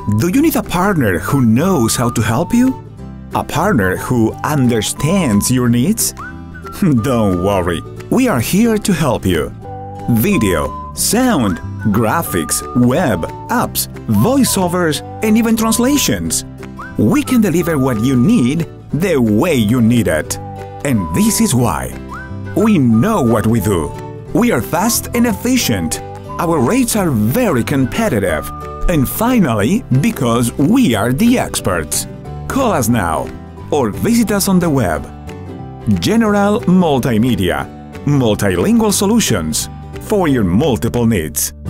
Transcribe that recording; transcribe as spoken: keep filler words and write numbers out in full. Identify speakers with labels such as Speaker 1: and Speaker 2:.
Speaker 1: Do you need a partner who knows how to help you? A partner who understands your needs? Don't worry, we are here to help you. Video, sound, graphics, web, apps, voiceovers, and even translations. We can deliver what you need the way you need it. And this is why. We know what we do. We are fast and efficient. Our rates are very competitive. And finally, because we are the experts. Call us now or visit us on the web. General Multimedia. Multilingual solutions for your multiple needs.